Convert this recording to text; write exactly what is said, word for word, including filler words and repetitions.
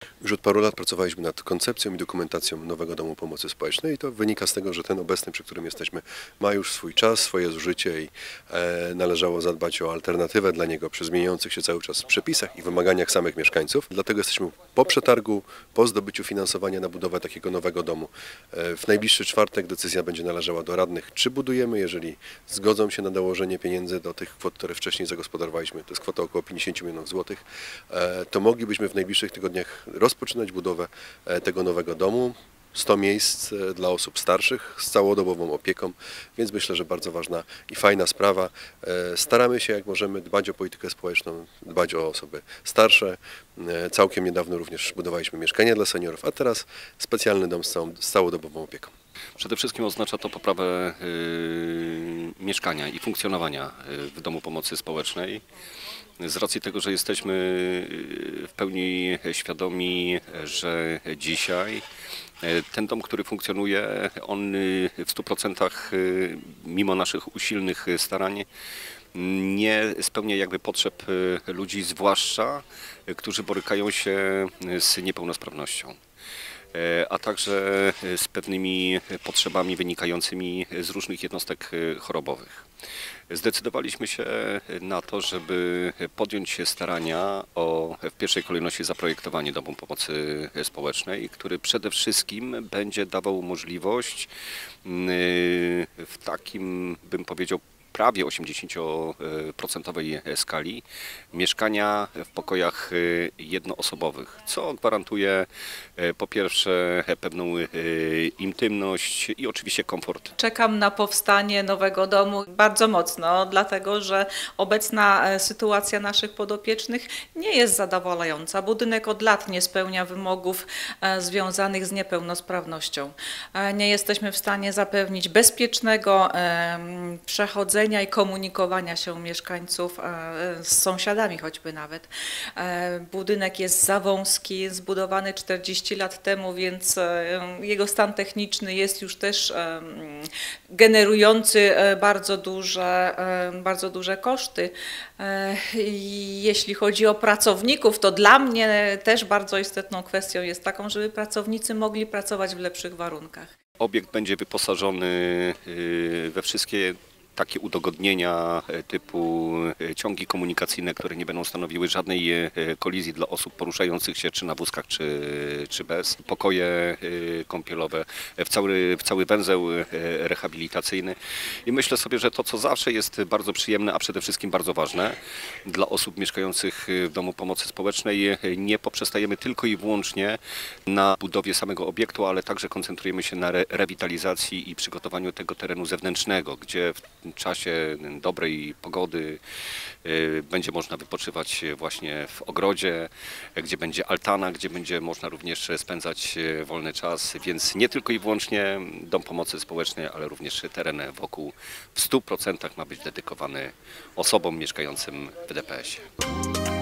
Już od paru lat pracowaliśmy nad koncepcją i dokumentacją nowego domu pomocy społecznej i to wynika z tego, że ten obecny, przy którym jesteśmy, ma już swój czas, swoje zużycie i e, należało zadbać o alternatywę dla niego przy zmieniających się cały czas przepisach i wymaganiach samych mieszkańców. Dlatego jesteśmy po przetargu, po zdobyciu finansowania na budowę takiego nowego domu. E, w najbliższy czwartek decyzja będzie należała do radnych, czy budujemy. Jeżeli zgodzą się na dołożenie pieniędzy do tych kwot, które wcześniej zagospodarowaliśmy, to jest kwota około pięćdziesiąt milionów złotych, e, to moglibyśmy w najbliższych tygodniach rozpoczynać budowę tego nowego domu. sto miejsc dla osób starszych z całodobową opieką, więc myślę, że bardzo ważna i fajna sprawa. Staramy się, jak możemy, dbać o politykę społeczną, dbać o osoby starsze. Całkiem niedawno również budowaliśmy mieszkania dla seniorów, a teraz specjalny dom z, całą, z całodobową opieką. Przede wszystkim oznacza to poprawę y, mieszkania i funkcjonowania w domu pomocy społecznej. Z racji tego, że jesteśmy w pełni świadomi, że dzisiaj ten dom, który funkcjonuje, on w stu procentach mimo naszych usilnych starań nie spełnia jakby potrzeb ludzi, zwłaszcza którzy borykają się z niepełnosprawnością, a także z pewnymi potrzebami wynikającymi z różnych jednostek chorobowych. Zdecydowaliśmy się na to, żeby podjąć się starania o w pierwszej kolejności zaprojektowanie domu pomocy społecznej, który przede wszystkim będzie dawał możliwość w takim, bym powiedział, prawie osiemdziesięcioprocentowej skali mieszkania w pokojach jednoosobowych, co gwarantuje po pierwsze pewną intymność i oczywiście komfort. Czekam na powstanie nowego domu bardzo mocno, dlatego że obecna sytuacja naszych podopiecznych nie jest zadowalająca. Budynek od lat nie spełnia wymogów związanych z niepełnosprawnością. Nie jesteśmy w stanie zapewnić bezpiecznego przechodzenia i komunikowania się mieszkańców z sąsiadami choćby nawet. Budynek jest za wąski, zbudowany czterdzieści lat temu, więc jego stan techniczny jest już też generujący bardzo duże, bardzo duże koszty. Jeśli chodzi o pracowników, to dla mnie też bardzo istotną kwestią jest taką, żeby pracownicy mogli pracować w lepszych warunkach. Obiekt będzie wyposażony we wszystkie takie udogodnienia typu ciągi komunikacyjne, które nie będą stanowiły żadnej kolizji dla osób poruszających się czy na wózkach, czy, czy bez. Pokoje kąpielowe, w cały, w cały węzeł rehabilitacyjny. I myślę sobie, że to, co zawsze jest bardzo przyjemne, a przede wszystkim bardzo ważne dla osób mieszkających w domu pomocy społecznej, nie poprzestajemy tylko i wyłącznie na budowie samego obiektu, ale także koncentrujemy się na re rewitalizacji i przygotowaniu tego terenu zewnętrznego, gdzie w W czasie dobrej pogody będzie można wypoczywać właśnie w ogrodzie, gdzie będzie altana, gdzie będzie można również spędzać wolny czas, więc nie tylko i wyłącznie dom pomocy społecznej, ale również teren wokół w stu procentach ma być dedykowany osobom mieszkającym w D P S ie.